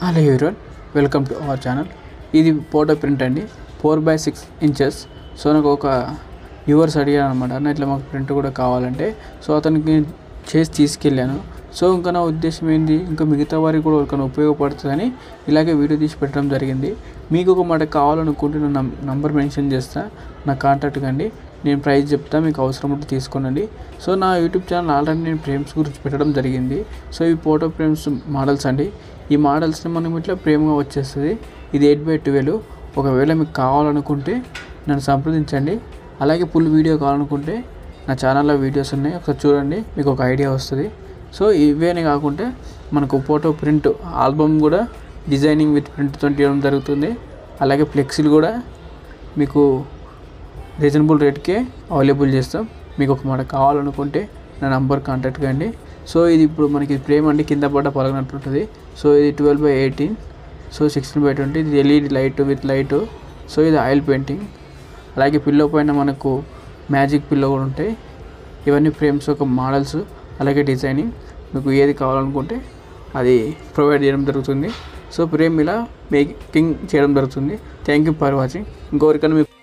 Hello everyone, welcome to our channel. ఇది photo print అండి, 4x6 inches. So నాకు ఒక వ్యూవర్స్ అడిగాను అనమాట, అన్న ఇట్లా మాకు ప్రింట్ కూడా కావాలంటే. సో అతనికి చేసి తీసుకెళ్ళాను. సో ఇంకా నా ఉద్దేశం ఏంది, ఇంకా మిగతా వారికి కూడా ఒకరికైనా ఉపయోగపడుతుందని ఇలాగే వీడియో తీసి పెట్టడం జరిగింది. మీకు ఒక మాట కావాలనుకుంటే నా నంబర్ మెన్షన్ చేస్తా, నా కాంటాక్ట్ కండి, నేను ప్రైస్ చెప్తా, మీకు అవసరం ఉంటే తీసుకోనండి. సో నా యూట్యూబ్ ఛానల్ ఆల్రెడీ నేను ఫ్రేమ్స్ గురించి పెట్టడం జరిగింది. సో ఇవి ఫోటో ఫ్రేమ్స్ మోడల్స్ అండి. ఈ మోడల్స్ని మనం ఇట్లా ఫ్రేమ్గా వచ్చేస్తుంది. ఇది 8x12. ఒకవేళ మీకు కావాలనుకుంటే నన్ను సంప్రదించండి. అలాగే ఫుల్ వీడియో కావాలనుకుంటే నా ఛానల్లో వీడియోస్ ఉన్నాయి, ఒకసారి చూడండి, మీకు ఒక ఐడియా వస్తుంది. సో ఇవేనే కాకుండా మనకు ఫోటో ప్రింట్ ఆల్బమ్ కూడా డిజైనింగ్ విత్ ప్రింట్తో తీయడం జరుగుతుంది. అలాగే ఫ్లెక్సీలు కూడా మీకు రీజనబుల్ రేట్కే అవైలబుల్ చేస్తాం. మీకు ఒక మాట కావాలనుకుంటే నా నంబర్ కాంటాక్ట్ కండి. సో ఇది ఇప్పుడు మనకి ఫ్రేమ్ అంటే కింద పడ్డ పలగనట్టుంటుంది. సో ఇది 12x18, సో 16x20. ఇది LED light with light. So ఇది ఆయిల్ పెయింటింగ్. అలాగే పిల్లో పైన మనకు మ్యాజిక్ పిల్లో కూడా ఉంటాయి. ఇవన్నీ ఫ్రేమ్స్ ఒక మోడల్స్, అలాగే డిజైనింగ్. మీకు ఏది కావాలనుకుంటే అది ప్రొవైడ్ చేయడం జరుగుతుంది. సో ఫ్రేమ్ ఇలా మేకింగ్ చేయడం జరుగుతుంది. Thank you for watching. ఇంకొకరికైనా మీకు